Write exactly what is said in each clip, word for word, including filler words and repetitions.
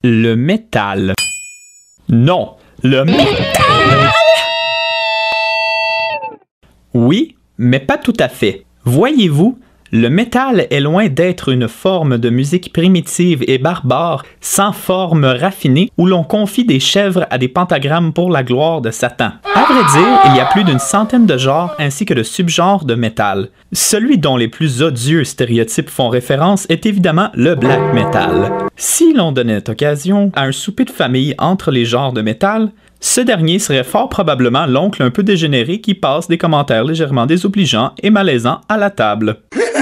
Le métal. Non, le métal! Oui, mais pas tout à fait. Voyez-vous, le métal est loin d'être une forme de musique primitive et barbare, sans forme raffinée, où l'on confie des chèvres à des pentagrammes pour la gloire de Satan. À vrai dire, il y a plus d'une centaine de genres ainsi que de subgenres de métal. Celui dont les plus odieux stéréotypes font référence est évidemment le black metal. Si l'on donnait occasion à un souper de famille entre les genres de métal, ce dernier serait fort probablement l'oncle un peu dégénéré qui passe des commentaires légèrement désobligeants et malaisants à la table.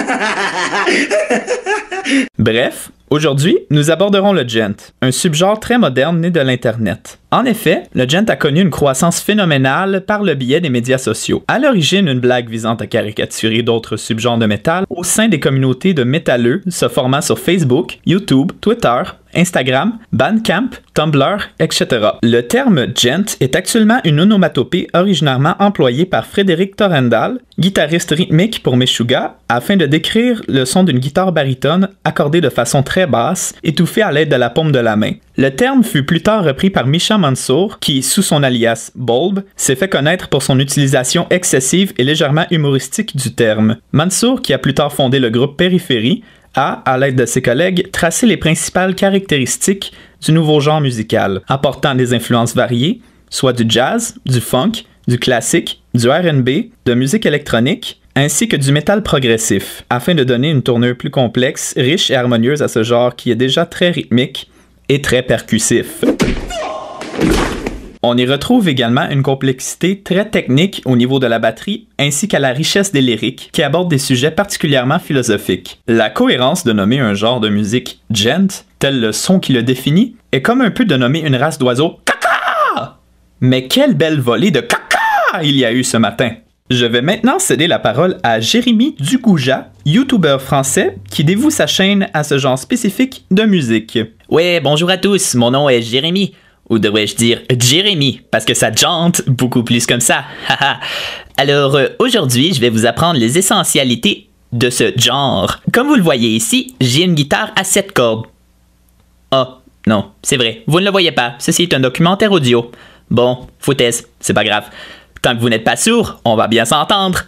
Bref, aujourd'hui, nous aborderons le djent, un subgenre très moderne né de l'Internet. En effet, le djent a connu une croissance phénoménale par le biais des médias sociaux. À l'origine, une blague visant à caricaturer d'autres subgenres de métal au sein des communautés de métalleux se formant sur Facebook, YouTube, Twitter, Instagram, Bandcamp, Tumblr, et cetera. Le terme djent est actuellement une onomatopée originairement employée par Frédéric Torrendal, guitariste rythmique pour Meshuggah, afin de décrire le son d'une guitare baryton accordée de façon très basse, étouffée à l'aide de la paume de la main. Le terme fut plus tard repris par Misha Mansour, qui, sous son alias Bulb, s'est fait connaître pour son utilisation excessive et légèrement humoristique du terme. Mansour, qui a plus tard fondé le groupe Périphérie, a, à l'aide de ses collègues, tracé les principales caractéristiques du nouveau genre musical, apportant des influences variées, soit du jazz, du funk, du classique, du R and B, de musique électronique, ainsi que du métal progressif, afin de donner une tournure plus complexe, riche et harmonieuse à ce genre qui est déjà très rythmique et très percussif. On y retrouve également une complexité très technique au niveau de la batterie, ainsi qu'à la richesse des lyriques, qui abordent des sujets particulièrement philosophiques. La cohérence de nommer un genre de musique djent, tel le son qui le définit, est comme un peu de nommer une race d'oiseaux caca! Mais quelle belle volée de caca il y a eu ce matin! Je vais maintenant céder la parole à Jérémy Dugouja, youtubeur français qui dévoue sa chaîne à ce genre spécifique de musique. Ouais, bonjour à tous, mon nom est Jérémy. Ou devrais-je dire Jérémy, parce que ça jante beaucoup plus comme ça. Alors, euh, aujourd'hui, je vais vous apprendre les essentialités de ce genre. Comme vous le voyez ici, j'ai une guitare à sept cordes. Ah, oh, non, c'est vrai, vous ne le voyez pas. Ceci est un documentaire audio. Bon, foutaise, c'est pas grave. Tant que vous n'êtes pas sourd, on va bien s'entendre.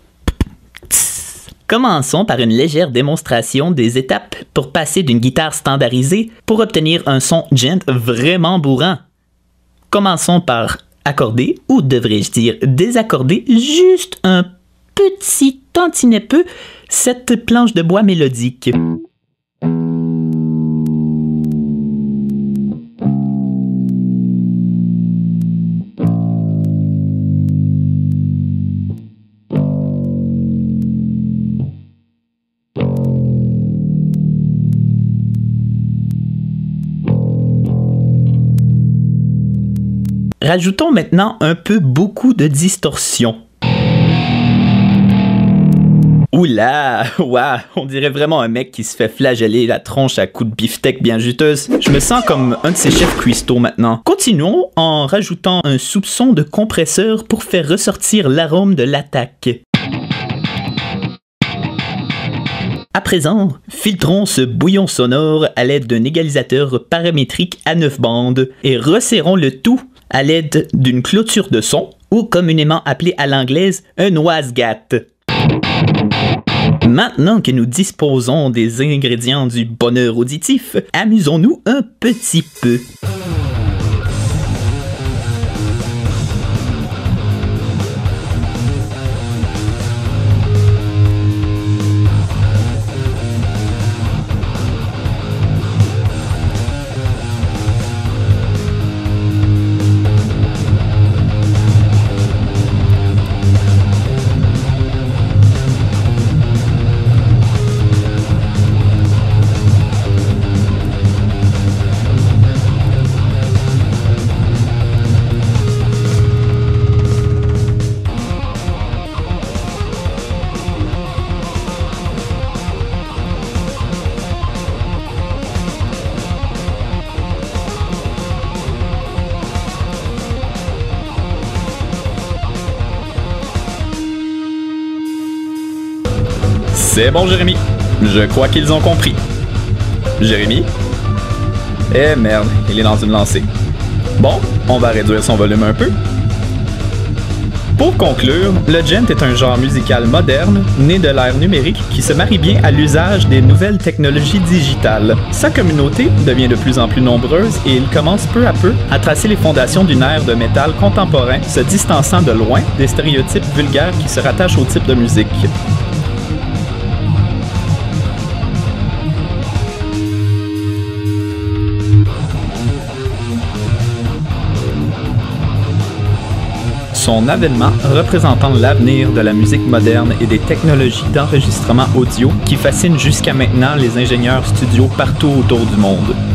Commençons par une légère démonstration des étapes pour passer d'une guitare standardisée pour obtenir un son djent vraiment bourrant. Commençons par accorder, ou devrais-je dire désaccorder, juste un petit tantinet peu cette planche de bois mélodique. Rajoutons maintenant un peu beaucoup de distorsion. Oula, ouah, on dirait vraiment un mec qui se fait flageller la tronche à coups de beefsteak bien juteuse. Je me sens comme un de ces chefs cuistots maintenant. Continuons en rajoutant un soupçon de compresseur pour faire ressortir l'arôme de l'attaque. À présent, filtrons ce bouillon sonore à l'aide d'un égalisateur paramétrique à neuf bandes et resserrons le tout à l'aide d'une clôture de son, ou communément appelée à l'anglaise un wasgat. Maintenant que nous disposons des ingrédients du bonheur auditif, amusons-nous un petit peu. C'est bon, Jérémy. Je crois qu'ils ont compris. Jérémy? Eh merde, il est dans une lancée. Bon, on va réduire son volume un peu. Pour conclure, le djent est un genre musical moderne, né de l'ère numérique, qui se marie bien à l'usage des nouvelles technologies digitales. Sa communauté devient de plus en plus nombreuse et il commence peu à peu à tracer les fondations d'une ère de métal contemporain, se distançant de loin des stéréotypes vulgaires qui se rattachent au type de musique. Son avènement représentant l'avenir de la musique moderne et des technologies d'enregistrement audio qui fascinent jusqu'à maintenant les ingénieurs studio partout autour du monde.